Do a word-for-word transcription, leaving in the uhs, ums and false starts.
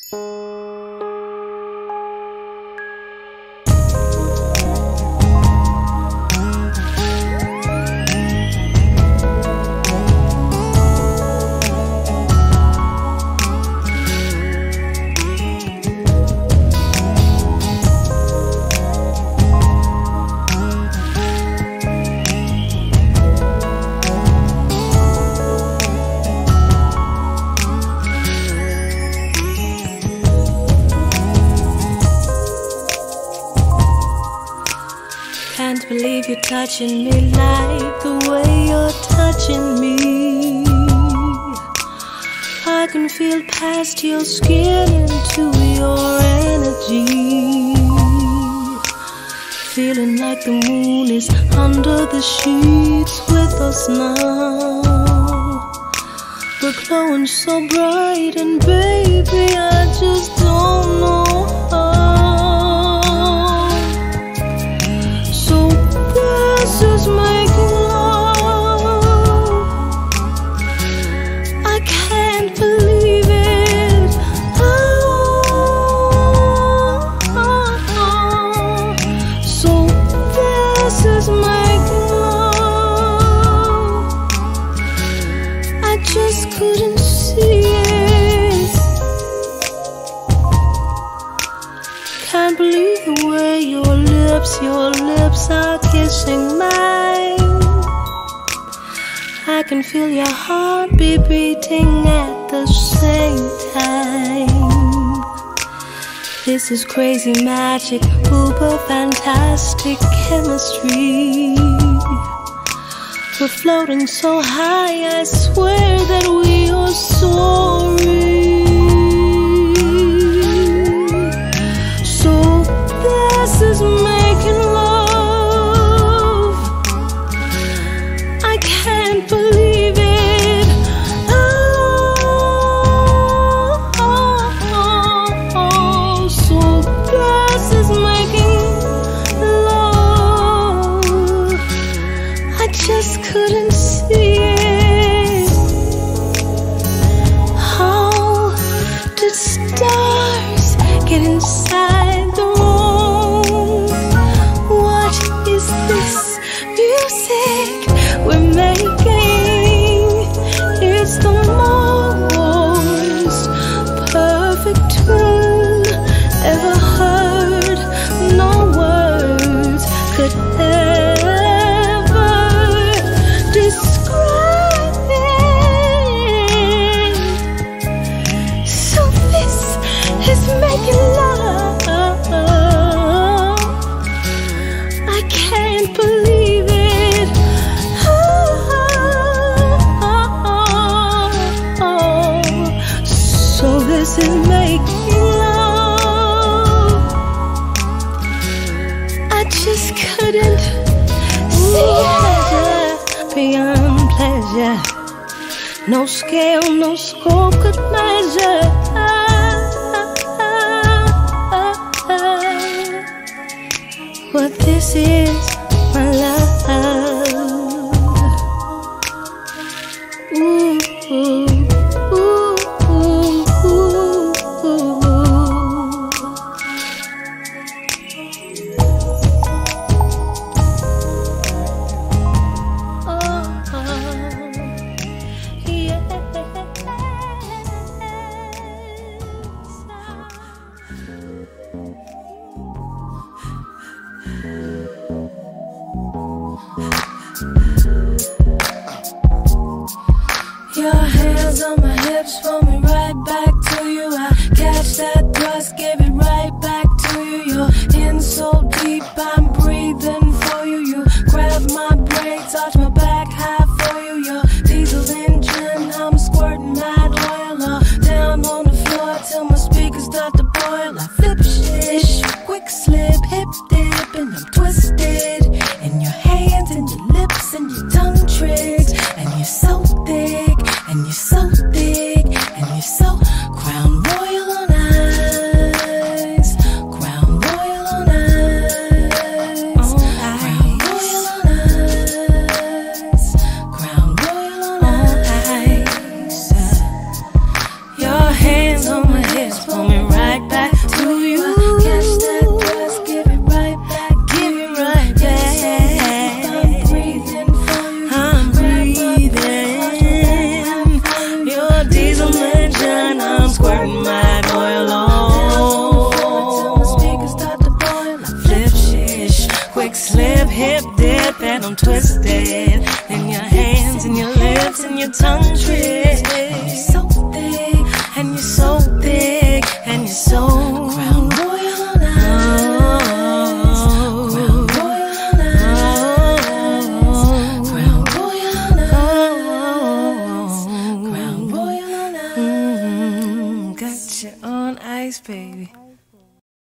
Can't believe you're touching me like the way you're touching me. I can feel past your skin into your energy. Feeling like the moon is under the sheets with us now. We're glowing so bright, and baby, I just don't know how. This is making love. I can't believe it. Oh, oh, oh. So this is making love. I just couldn't see it. Can't believe the way your lips, your lips are kissing mine. I can feel your heartbeat beating at the same time. This is crazy magic, uber fantastic chemistry. We're floating so high, I swear that we are soaring. So this is making love. I can't believe it. Oh, oh, oh, oh. So this is making love. I just couldn't see it. How did stars get inside the room? What is this music we're making? It's the most perfect tune ever heard. No words could ever describe it. So this is making love. I can't believe it. Oh, oh, oh, oh. So this is making love. I just couldn't see pleasure beyond pleasure. No scale, no scope could measure what this is, my love. Ooh, ooh, ooh, ooh, ooh, ooh. Oh, oh, yeah. it. Then your hands and your lips and your tongue twist. You're so thick, and you're so thick, and you're so